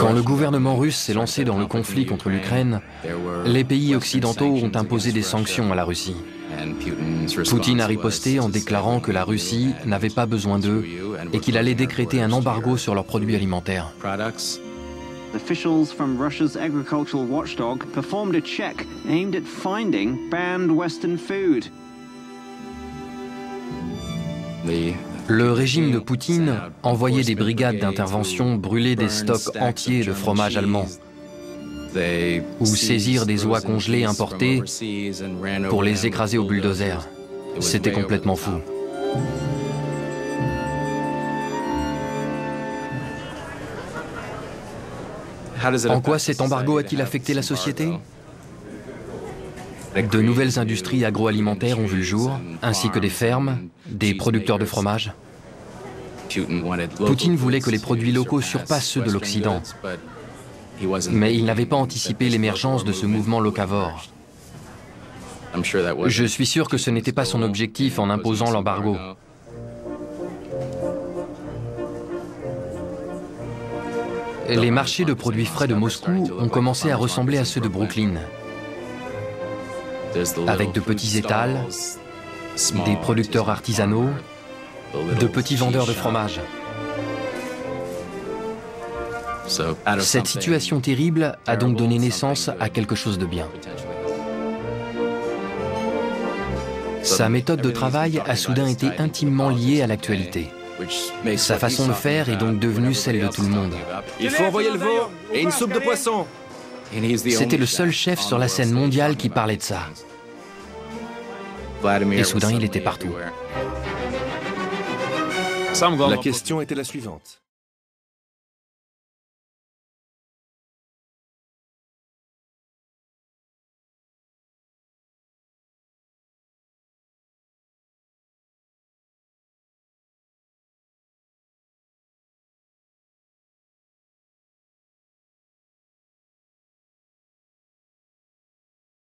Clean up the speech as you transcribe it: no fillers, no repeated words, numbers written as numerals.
Quand le gouvernement russe s'est lancé dans le conflit contre l'Ukraine, les pays occidentaux ont imposé des sanctions à la Russie. Poutine a riposté en déclarant que la Russie n'avait pas besoin d'eux et qu'il allait décréter un embargo sur leurs produits alimentaires. Officials from Russia's agricultural watchdog performed a check aimed at finding banned Western food. Le régime de Poutine envoyait des brigades d'intervention brûler des stocks entiers de fromage allemand ou saisir des oies congelées importées pour les écraser au bulldozer. C'était complètement fou. En quoi cet embargo a-t-il affecté la société? De nouvelles industries agroalimentaires ont vu le jour, ainsi que des fermes, des producteurs de fromage. Poutine voulait que les produits locaux surpassent ceux de l'Occident, mais il n'avait pas anticipé l'émergence de ce mouvement locavore. Je suis sûr que ce n'était pas son objectif en imposant l'embargo. Les marchés de produits frais de Moscou ont commencé à ressembler à ceux de Brooklyn, avec de petits étals, des producteurs artisanaux, de petits vendeurs de fromage. Cette situation terrible a donc donné naissance à quelque chose de bien. Sa méthode de travail a soudain été intimement liée à l'actualité. Sa façon de faire est donc devenue celle de tout le monde. Il faut envoyer le veau et une soupe de poisson. C'était le seul chef sur la scène mondiale qui parlait de ça. Et soudain, il était partout. La question était la suivante.